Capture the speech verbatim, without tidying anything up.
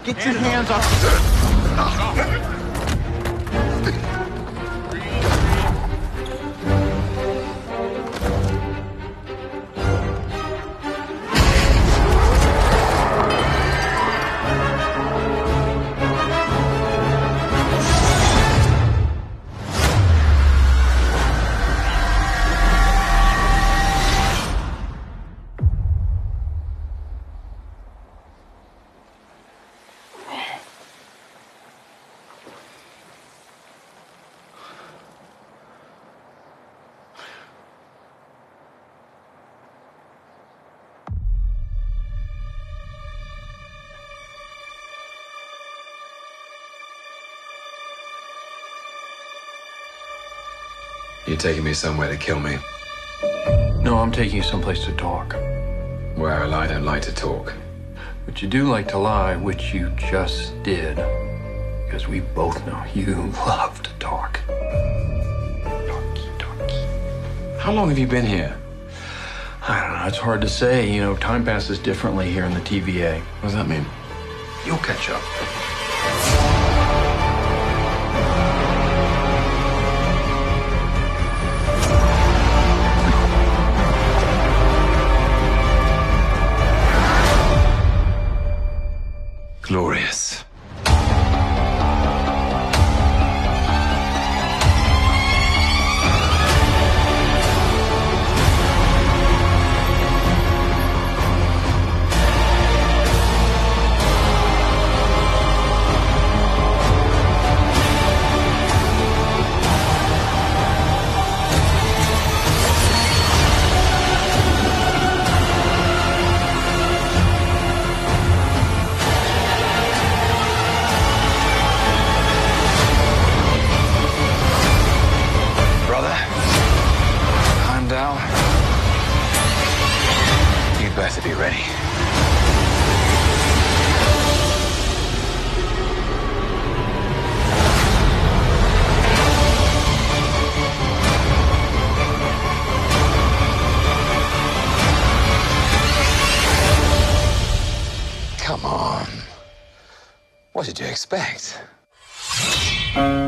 Get your hands off. You're taking me somewhere to kill me. No, I'm taking you someplace to talk. Well, I don't like to talk. But you do like to lie, which you just did. Because we both know you love to talk. Talky, talky. How long have you been here? I don't know, it's hard to say. You know, time passes differently here in the T V A. What does that mean? You'll catch up. Glorious. You better be ready. Come on. What did you expect?